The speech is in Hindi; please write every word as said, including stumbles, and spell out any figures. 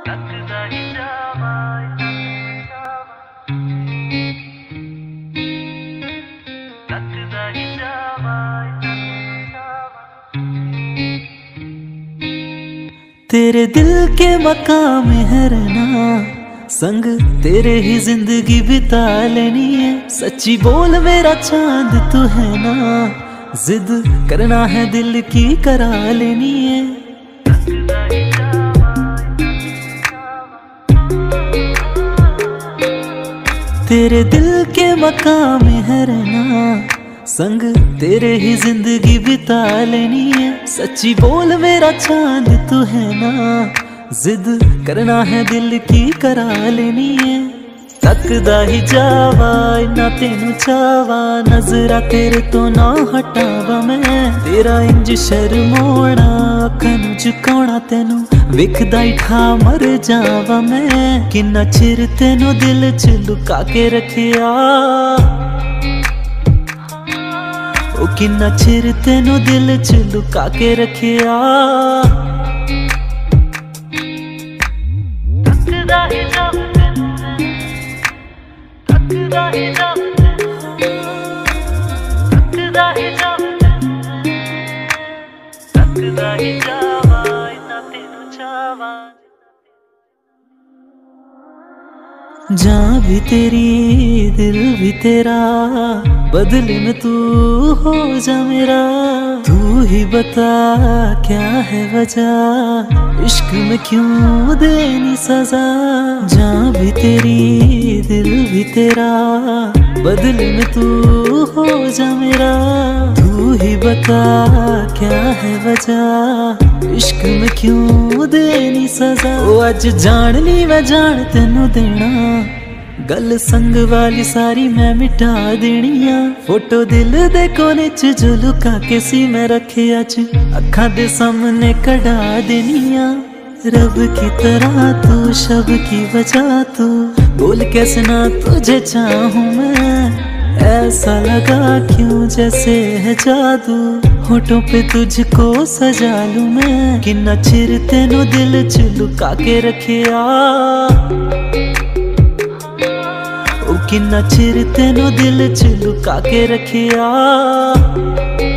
तेरे दिल के मकाम है रहना, संग तेरे ही जिंदगी बिता लेनी है। सच्ची बोल मेरा चांद तू है ना, जिद करना है दिल की करा लेनी है। तेरे दिल के मकाम है रहना, संग तेरे ही जिंदगी बिता लेनी है। सच्ची बोल मेरा चांद तू है ना, जिद करना है दिल की करा लेनी है। तकदा ही जावा ना तेनू चावा, नजरा तेरे तो ना हटावा मैं। तेरा इंज शर्मोना अखां नू झुकाउणा, तेनू विखदा ही ठा मर जावा मैं। किन्ना चिर तेनू दिल च लुका के रखिया, ओ किन्ना चिर तेनू दिल च लुका के रखिया। तकदा ही जावा तैनू मैं, तकदा ही जावा तैनू, तकदा ही जावा तैनू मैं, तकदा ही जावा ना तेनू चावा। जान भी तेरी दिल भी तेरा, बदले में तू हो जा मेरा। तू ही बता क्या है वजह, इश्क में क्यों देनी सजा। जान भी तेरी दिल भी तेरा, बदले में तू हो जा मेरा। तू ही बता क्या है वजह, इश्क में क्यों देनी सजा। ओ अज जान ली मैं जान तेनू देना, गल संग वाली सारी मैं मिटा देनिया। फोटो दिल दे कोने च जो लुका के सी मैं रखे अज अखां दे सामने कढ़ा देनिया। रब की तरह तू शब की वजह तू, बोल कैसे ना तुझे चाहूं मैं। ऐसा लगा क्यों जैसे है जादू, होठों पे तुझको सजा लूं मैं। किन्ना चिर तेनू दिल च लुका के रखिया, ओ किन्ना चिर तेनू दिल च लुका के रखिया।